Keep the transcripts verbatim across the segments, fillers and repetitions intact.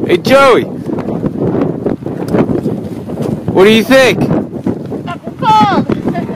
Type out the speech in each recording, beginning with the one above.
Hey Joey, what do you think? Cold.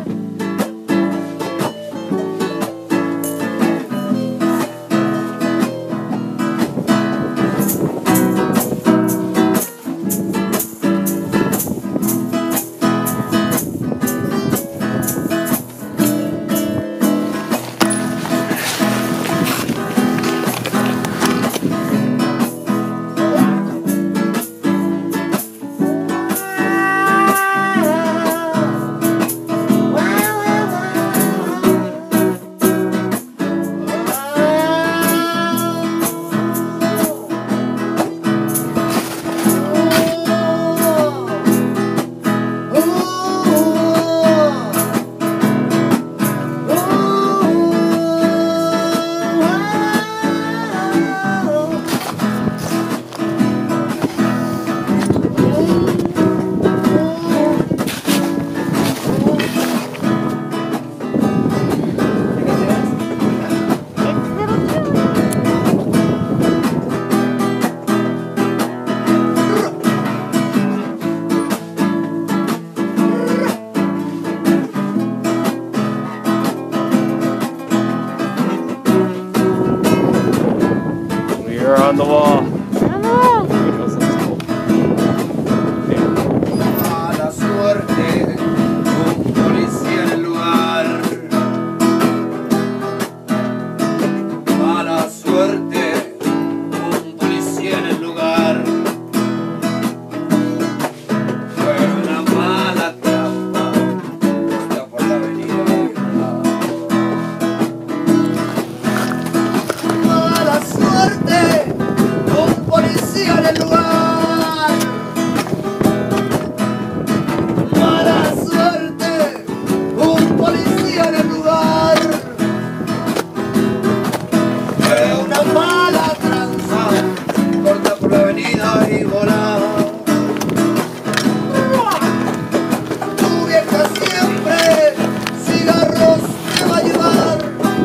We're on the wall. Mala suerte, un policía en el lugar. Mala suerte, un policía en el lugar. Fue una mala trampa, está por la avenida. Mala suerte, un policía en el lugar. Mala suerte, un policía en el lugar. Fue una mala tranza, corta por la avenida y volaba. Tu vieja siempre cigarros te va a llevar.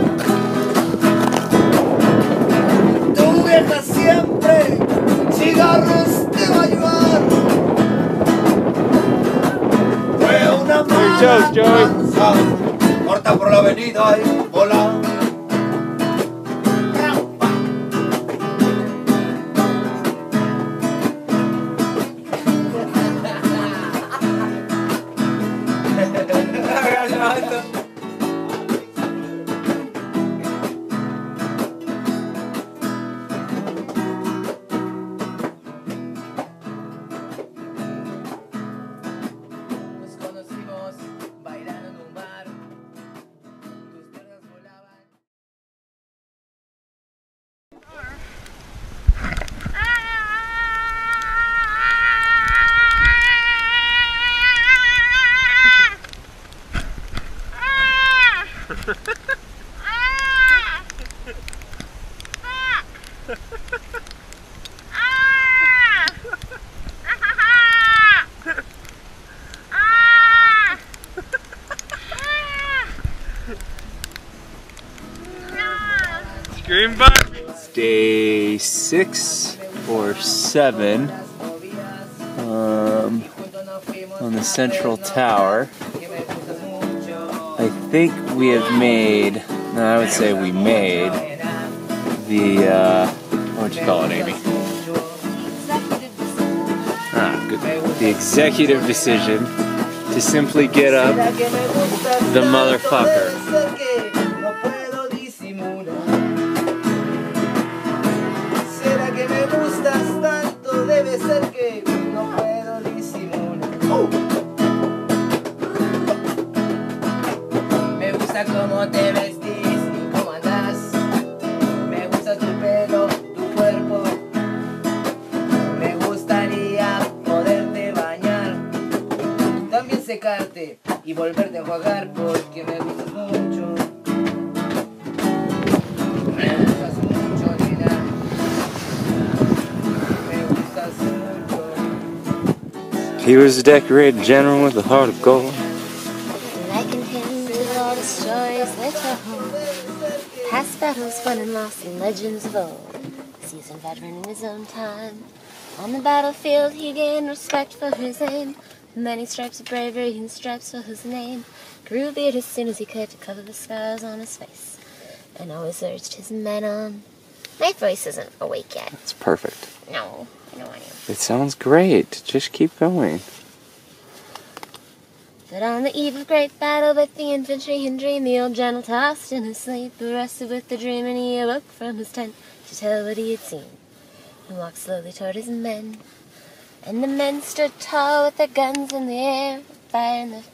Tu vieja siempre cigarros te va a llevar. Fue una mala toes, Joey. tranza, corta por la avenida y volaba. Nos conocimos bailando en un bar. Tus piernas volaban. Scream bud. It's day six or seven um, on the central tower. I think we have made, no, I would say we made the, uh, what would you call it, Amy? Ah, good. The executive decision to simply get up the motherfucker. Debe ser que no puedo disimular. Me gusta cómo te vestís y cómo andás. Me gusta tu pelo, tu cuerpo. Me gustaría poderte bañar, también secarte y volverte a enjuagar porque me gustas mucho. Me gustas mucho, nena. He was a decorated gentleman with a heart of gold. Like in hymns with all the stories that told. Past battles won and lost in legends of old. Seasoned veteran in his own time. On the battlefield he gained respect for his aim. Many stripes of bravery and stripes for his name. Grew a beard as soon as he could to cover the scars on his face. And always urged his men on. My voice isn't awake yet. It's perfect. No, I don't want to. It sounds great. Just keep going. But on the eve of great battle with the infantry and dream, the old general tossed in his sleep, arrested with the dream, and he awoke from his tent to tell what he had seen. He walked slowly toward his men, and the men stood tall with their guns in the air, fire in the...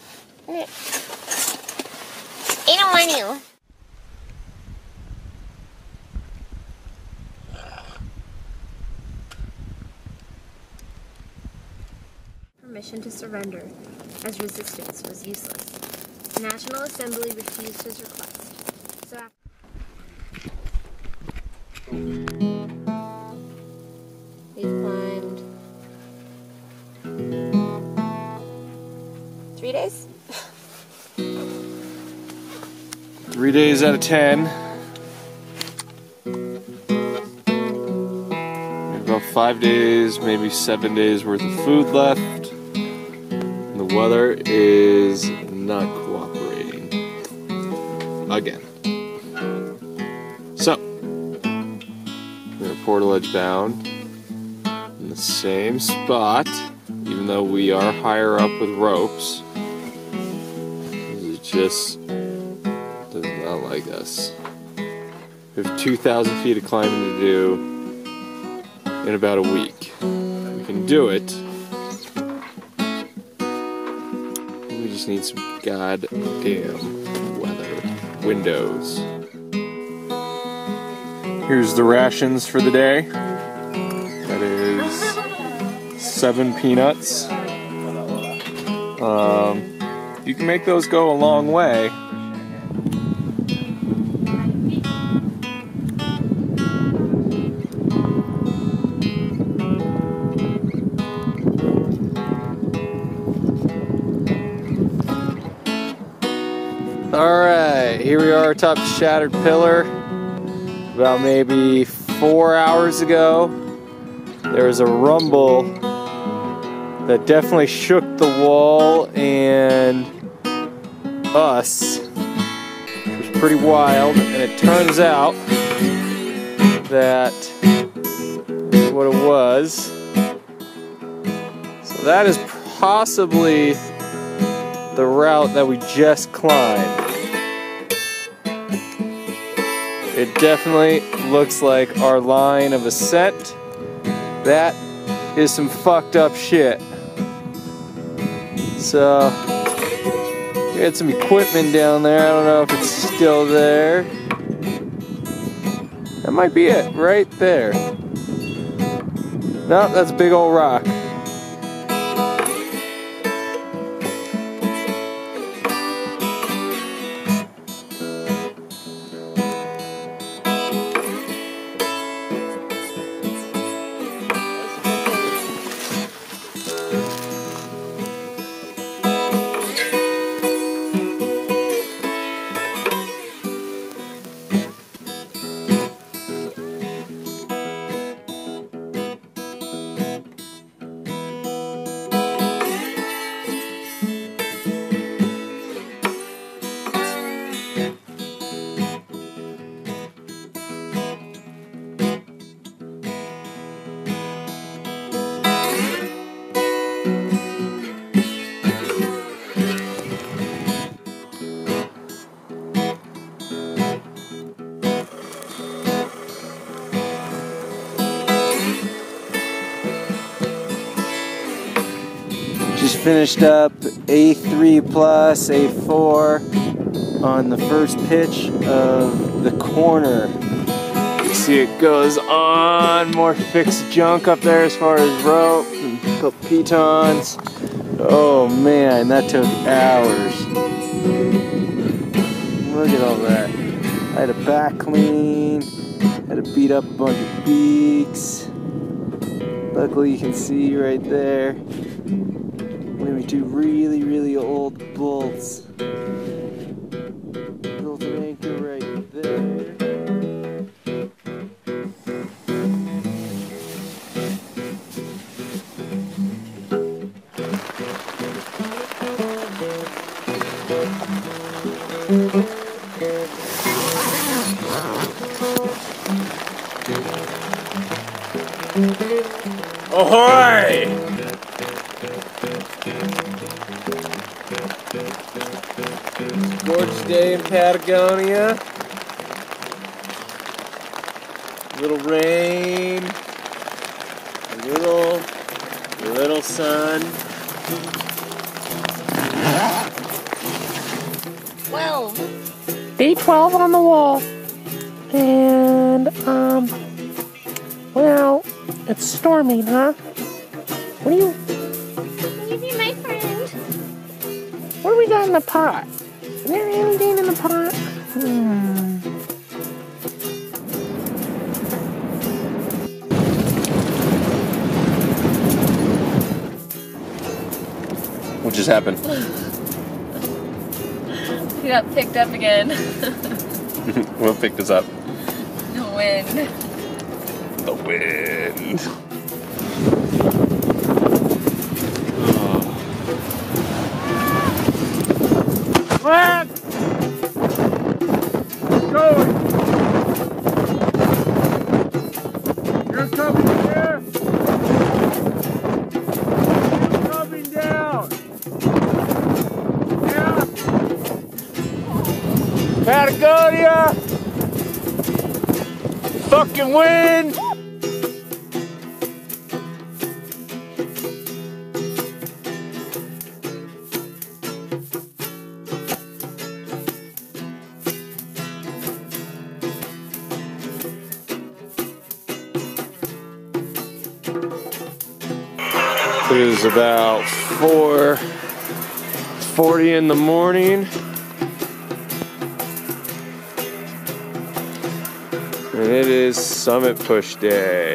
I don't want to. Permission to surrender, as resistance was useless. The National Assembly refused his request. So after we've climbed three days? Three days out of ten. We've got five days, maybe seven days worth of food left. The weather is not cooperating. Again. So, we're Portaledge bound in the same spot, even though we are higher up with ropes. It just does not like us. We have two thousand feet of climbing to do in about a week. We can do it. We just need some goddamn weather windows. Here's the rations for the day. That is seven peanuts. Um, you can make those go a long way. Alright, here we are atop the Shattered Pillar. About maybe four hours ago, there was a rumble that definitely shook the wall and us, which was pretty wild. And it turns out that what it was. So that is possibly the route that we just climbed. It definitely looks like our line of ascent. That is some fucked up shit. So, we had some equipment down there. I don't know if it's still there. That might be it, right there. No, that's a big old rock. Just finished up A three plus A four on the first pitch of the corner. You see it goes on, more fixed junk up there as far as rope and pitons. Oh man, that took hours. Look at all that. I had a back clean, had to beat up a bunch of beaks. Luckily you can see right there. Maybe two really, really old bolts. Built an anchor right there. Ahoy! Gorgeous day in Patagonia. Little rain. Little, little sun. Twelve. D twelve on the wall. And, um, well, it's storming, huh? What do you, Can you be my friend? what do we got in the pot? Is there anything in the pot? Hmm. What just happened? We got picked up again. We'll pick this up. The wind. The wind. What? Going. You're coming here. You're coming down. Yeah. Patagonia. Fucking wind. It is about four forty in the morning, and it is Summit Push Day.